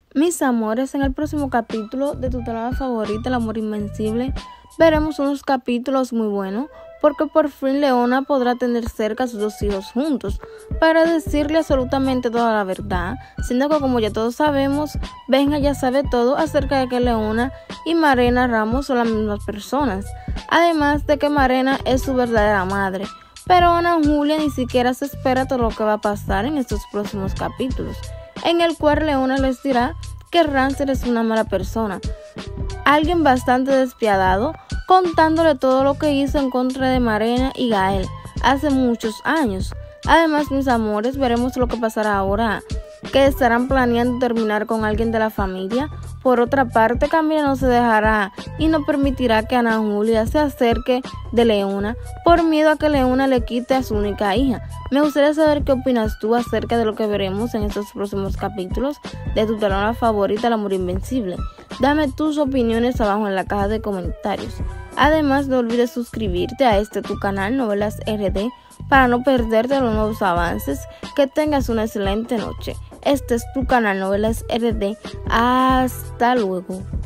Mis amores, en el próximo capítulo de tu telenovela favorita, El amor invencible, veremos unos capítulos muy buenos porque por fin Leona podrá tener cerca a sus dos hijos juntos para decirle absolutamente toda la verdad, siendo que, como ya todos sabemos, Benja ya sabe todo acerca de que Leona y Marena Ramos son las mismas personas, además de que Marena es su verdadera madre. Pero Ana Julia ni siquiera se espera todo lo que va a pasar en estos próximos capítulos, en el cual Leona les dirá que Rancer es una mala persona, alguien bastante despiadado, contándole todo lo que hizo en contra de Marena y Gael hace muchos años. Además, mis amores, veremos lo que pasará ahora, que estarán planeando terminar con alguien de la familia. Por otra parte, Camila no se dejará y no permitirá que Ana Julia se acerque de Leona por miedo a que Leona le quite a su única hija. Me gustaría saber qué opinas tú acerca de lo que veremos en estos próximos capítulos de tu telenovela favorita, El amor invencible. Dame tus opiniones abajo en la caja de comentarios. Además, no olvides suscribirte a tu canal Novelas RD para no perderte los nuevos avances. Que tengas una excelente noche. Este es tu canal Novelas RD. Hasta luego.